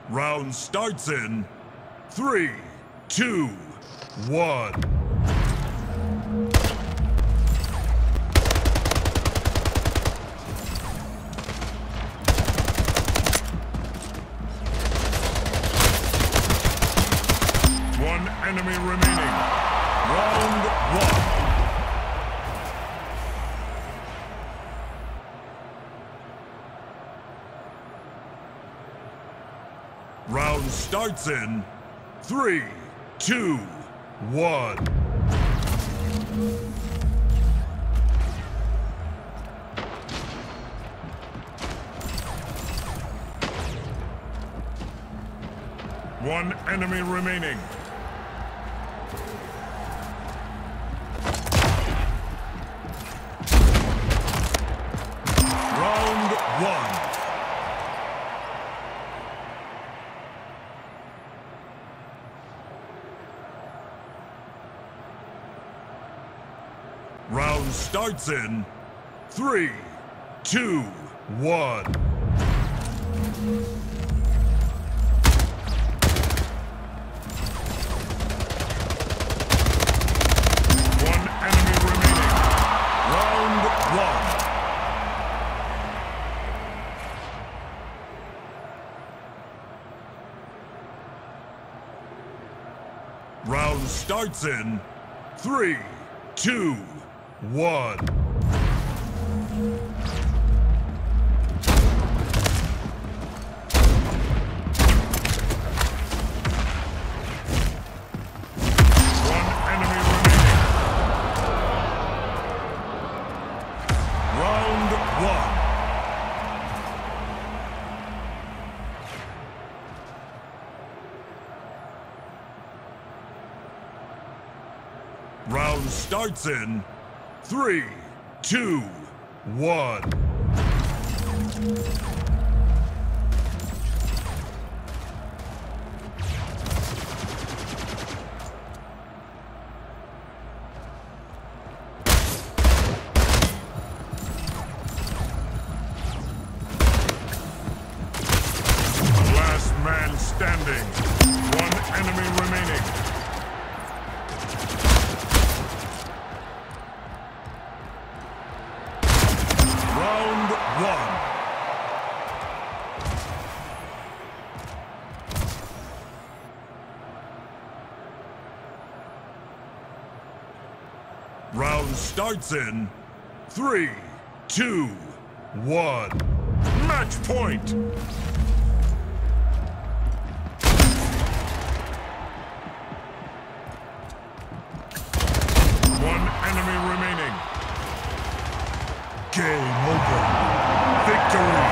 Round starts in 3, 2, 1. One enemy remaining. Round 1. Round starts in 3, 2, 1. One enemy remaining. Round 1. Round starts in 3, 2, 1. One enemy remaining. Round 1. Round starts in 3, 2, 1. One enemy remaining. Round 1. Round starts in 3, 2, 1. Last man standing. One enemy remaining. Round 1. Round starts in 3, 2, 1. Match point! One enemy remaining. Game over. Victory!